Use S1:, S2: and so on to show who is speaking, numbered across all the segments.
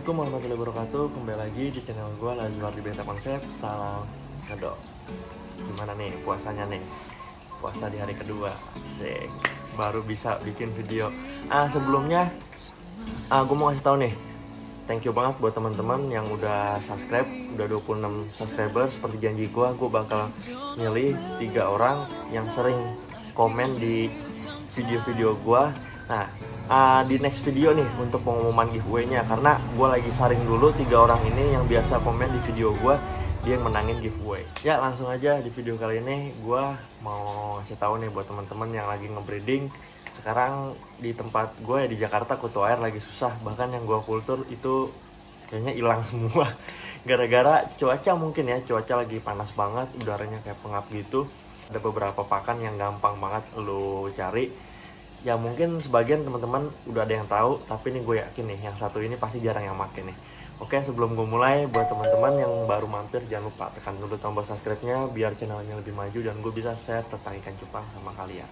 S1: Assalamualaikum warahmatullahi wabarakatuh. Kembali lagi di channel gue lagi luar di Beta Konsep. Salam ngedok. Gimana nih puasanya nih? Puasa di hari kedua. Asik. Baru bisa bikin video. Sebelumnya gue mau kasih tahu nih. Thank you banget buat teman-teman yang udah subscribe. Udah 26 subscriber. Seperti janji gue bakal milih 3 orang yang sering komen di video-video gue. Nah, di next video nih untuk pengumuman giveaway-nya, karena gue lagi saring dulu 3 orang ini yang biasa komen di video gue, dia yang menangin giveaway. Ya langsung aja di video kali ini gue mau ngasih tahu nih buat teman-teman yang lagi ngebreeding. Sekarang di tempat gue ya di Jakarta kutu air lagi susah, bahkan yang gue kultur itu kayaknya hilang semua gara-gara cuaca. Mungkin ya cuaca lagi panas banget, udaranya kayak pengap gitu. Ada beberapa pakan yang gampang banget lo cari. Ya mungkin sebagian teman-teman udah ada yang tahu, tapi nih gue yakin nih yang satu ini pasti jarang yang make nih. Oke, sebelum gue mulai, buat teman-teman yang baru mampir jangan lupa tekan dulu tombol subscribe-nya biar channelnya lebih maju dan gue bisa share tentang ikan cupang sama kalian.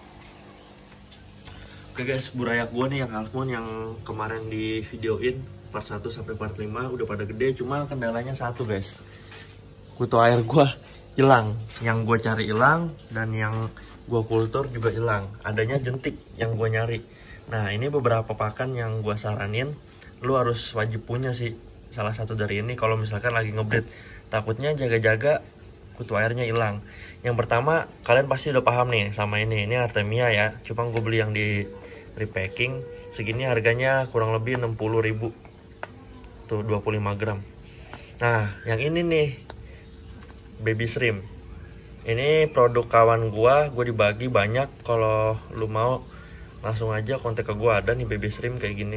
S1: Oke guys, burayak gue nih yang half moon yang kemarin di videoin part 1 sampai part 5 udah pada gede, cuma kendalanya satu guys. Kutu air gue hilang, yang gue cari hilang dan yang gue kultur juga hilang. Adanya jentik yang gue nyari. Nah ini beberapa pakan yang gue saranin lu harus wajib punya sih salah satu dari ini kalau misalkan lagi ngebreed. Takutnya jaga-jaga kutu airnya hilang. Yang pertama, kalian pasti udah paham nih sama ini Artemia ya. Cuma gue beli yang di repacking. Segini harganya kurang lebih 60.000 tuh 25 gram. Nah yang ini nih baby shrimp. Ini produk kawan gua dibagi banyak. Kalau lu mau langsung aja kontak ke gua, ada nih baby shrimp kayak gini.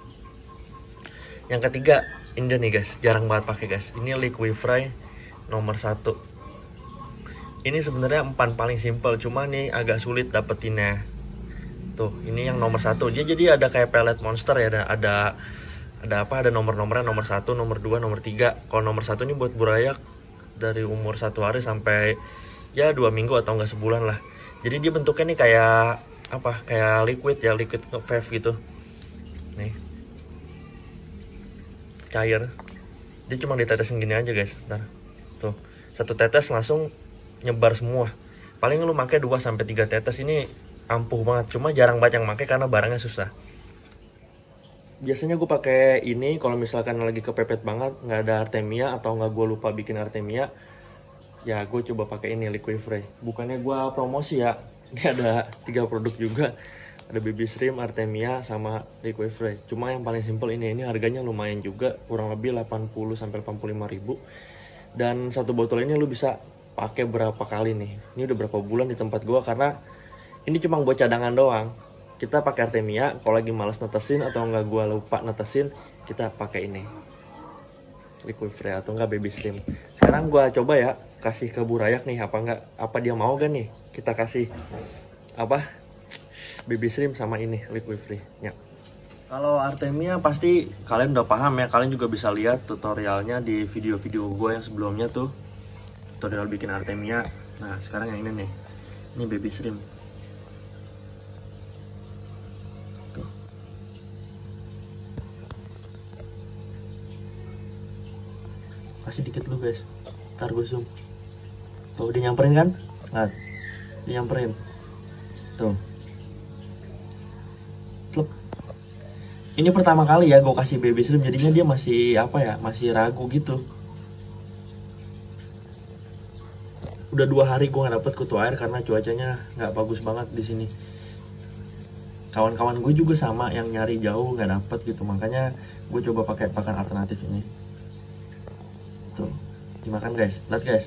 S1: Yang ketiga, ini nih guys, jarang banget pakai guys. Ini Liquifry nomor 1. Ini sebenarnya umpan paling simple, cuma nih agak sulit dapetinnya. Tuh, ini yang nomor 1. Dia jadi ada kayak pelet monster ya, ada nomor-nomornya, nomor 1, nomor 2, nomor 3. Kalau nomor 1 ini buat burayak dari umur 1 hari sampai ya 2 minggu atau enggak sebulan lah. Jadi dia bentuknya nih kayak apa? Kayak liquid ya, liquid vape gitu. Nih. Cair. Dia cuma ditetesin gini aja guys. Ntar. Tuh. 1 tetes langsung nyebar semua. Paling lu pakai 2 sampai 3 tetes ini ampuh banget. Cuma jarang banget yang pakai karena barangnya susah. Biasanya gue pakai ini kalau misalkan lagi kepepet banget, nggak ada Artemia atau nggak gue lupa bikin Artemia. Ya gue coba pakai ini Liquifry. Bukannya gue promosi ya, ini ada 3 produk juga, ada baby shrimp, Artemia, sama Liquifry. Cuma yang paling simple ini harganya lumayan juga, kurang lebih 80 sampai 85.000. Dan satu botol ini lu bisa pakai berapa kali nih? Ini udah berapa bulan di tempat gue, karena ini cuma buat cadangan doang. Kita pakai Artemia kalau lagi malas netesin atau nggak gue lupa netesin, kita pakai ini Liquifry atau enggak baby shrimp. Sekarang gue coba ya kasih ke burayak nih, apa dia mau gak nih kita kasih apa baby shrimp sama ini Liquifry ya. Kalau Artemia pasti kalian udah paham ya, kalian juga bisa lihat tutorialnya di video-video gue yang sebelumnya tuh, tutorial bikin Artemia. Nah sekarang yang ini nih, ini baby shrimp. Kasih dikit lu guys, ntar gue zoom. Tuh dia nyamperin kan? Nah, dia nyamperin. Tuh. Klep. Ini pertama kali ya gue kasih baby shrimp, jadinya dia masih apa ya, masih ragu gitu. Udah 2 hari gue nggak dapet kutu air karena cuacanya nggak bagus banget di sini. Kawan-kawan gue juga sama yang nyari jauh nggak dapet gitu, makanya gue coba pakai pakan alternatif ini. Tuh, dimakan guys, lihat guys.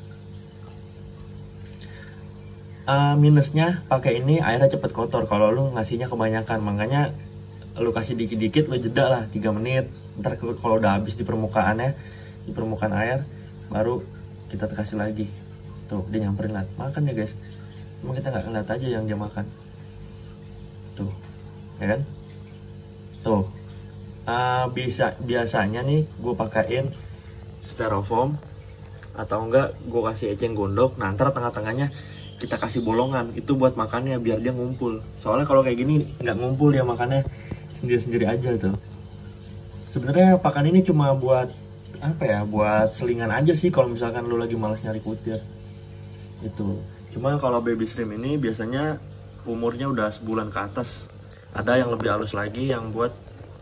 S1: Minusnya pakai ini airnya cepet kotor kalau lu ngasihnya kebanyakan, makanya lu kasih dikit-dikit, lu jeda lah 3 menit. Ntar kalau udah habis di permukaan air, baru kita kasih lagi. Tuh dia nyamperin, lah makan ya guys. Cuma kita nggak ngeliat aja yang dia makan. Tuh, ya kan? Tuh, biasanya nih gue pakaiin styrofoam atau enggak gue kasih eceng gondok. Nah ntar tengah-tengahnya kita kasih bolongan, itu buat makannya biar dia ngumpul. Soalnya kalau kayak gini nggak ngumpul, dia makannya sendiri-sendiri aja tuh. Sebenarnya pakan ini cuma buat apa ya, buat selingan aja sih kalau misalkan lu lagi malas nyari kutir itu. Cuma kalau baby shrimp ini biasanya umurnya udah sebulan ke atas. Ada yang lebih halus lagi yang buat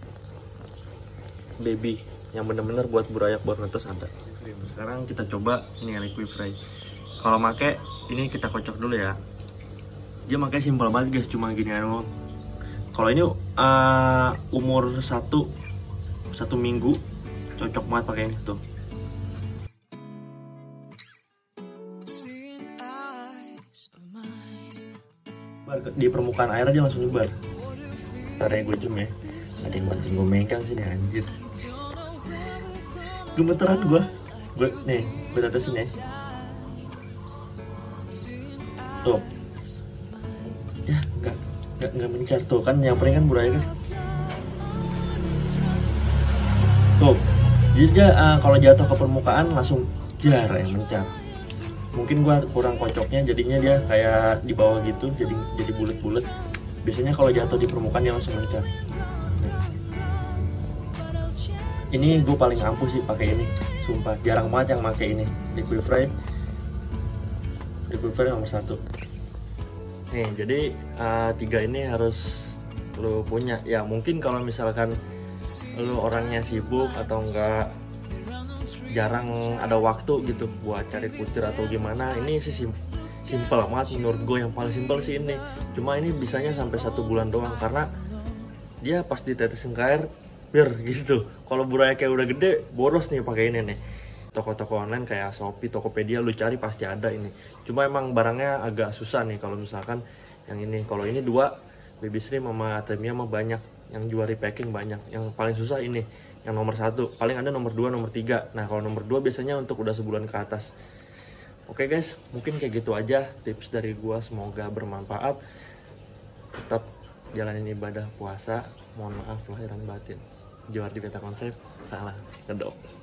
S1: baby, yang bener-bener buat burayak, buat netes ada. Sekarang kita coba ini liquid fry. Kalau make ini kita kocok dulu ya. Dia makanya simpel banget guys, cuma gini aja. Kalau ini umur satu minggu cocok banget pakai ini tuh. Di permukaan air aja langsung nyebar. Ntar ya gue zoom ya. Ada yang mancing gue megang sini anjir. Gemeteran gue nih, gue tetesin ya. Tuh. Ya, enggak mencar tuh kan, yang paling kan buraya kan. Tuh. Jadi dia kalau jatuh ke permukaan langsung jar yang mencar. Mungkin gua kurang kocoknya, jadinya dia kayak di bawah gitu, jadi bulat-bulat. Biasanya kalau jatuh di permukaan dia langsung mencar. Ini gue paling ampuh sih pakai ini, sumpah jarang banget yang pakai ini liquid fry nomor 1. Nih jadi 3 ini harus lo punya ya. Mungkin kalau misalkan lo orangnya sibuk atau enggak, jarang ada waktu gitu buat cari kutir atau gimana, ini sih simple banget menurut gue. Yang paling simple sih ini, cuma ini bisanya sampai 1 bulan doang karena dia pas ditetesin ke air biar gitu. Kalau buraya kayak udah gede boros nih pakai ini nih. Toko-toko online kayak Shopee, Tokopedia lu cari pasti ada ini. Cuma emang barangnya agak susah nih kalau misalkan yang ini. Kalau ini 2 baby shrimp sama Temia mah banyak, yang jual repacking banyak. Yang paling susah ini yang nomor 1, paling ada nomor 2, nomor 3. Nah kalau nomor 2 biasanya untuk udah sebulan ke atas. Oke guys, mungkin kayak gitu aja tips dari gua, semoga bermanfaat. Tetap jalanin ibadah puasa. Mohon maaf lahir dan batin. Johar di Beta Konsep, salah ngedok.